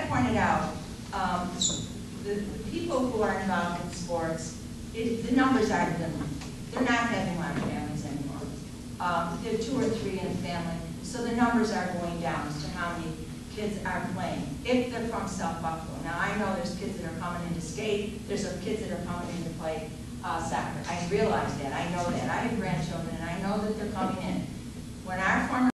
pointed out, the people who are involved in sports, the numbers are dwindling. They're not having a lot of families anymore. There are 2 or 3 in a family, so the numbers are going down as to how many kids are playing, if they're from South Bflo. Now, I know there's kids that are coming in to skate, there's some kids that are coming in to play soccer. I realize that, I know that. I have grandchildren, and I know that they're coming in. When our former